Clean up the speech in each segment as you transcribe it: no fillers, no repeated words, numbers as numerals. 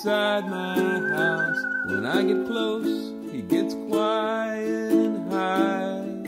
inside my house. When I get close, he gets quiet and high.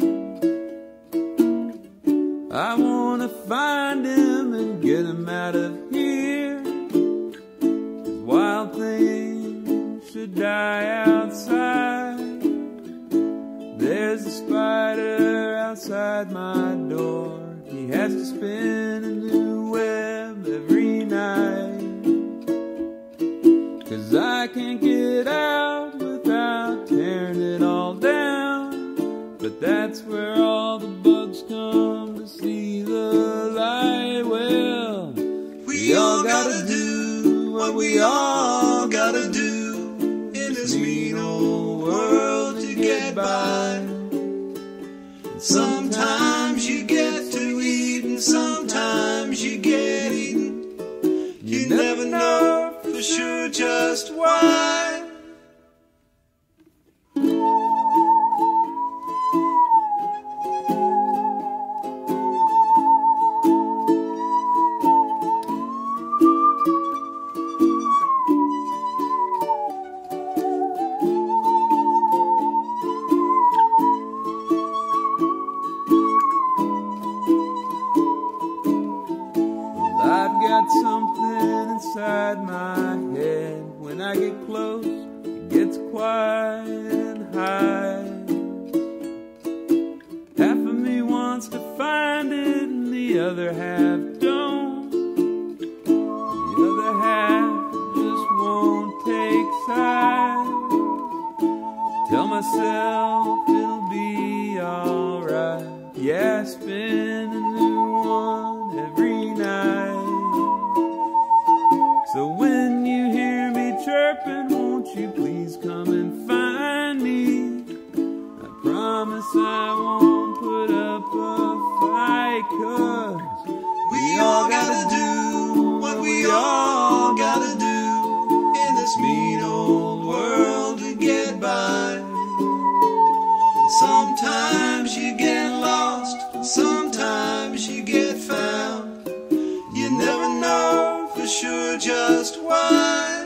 I wanna find him and get him out of here. 'Cause wild things should die outside. There's a spider outside my door. He has to spin a new web every night. 'Cause I can't get out without tearing it all down. But that's where all the bugs come to see the light. Well, we all gotta do what we all gotta do in this mean old world to get by. And sometimes you get to eat and sometimes you get eaten. You never know for sure just why. I've got something inside my head. When I get close, it gets quiet and high. Half of me wants to find it and the other half don't. The other half just won't take sides. Tell myself it'll be alright. Yeah, spin a new one every night. So when you hear me chirping, won't you please come and find me? I promise I won't put up a fight. 'Cause we all gotta do what we all gotta do in this mean old world to get by. Sometimes you get lost, sometimes you get found. You never know for sure just why.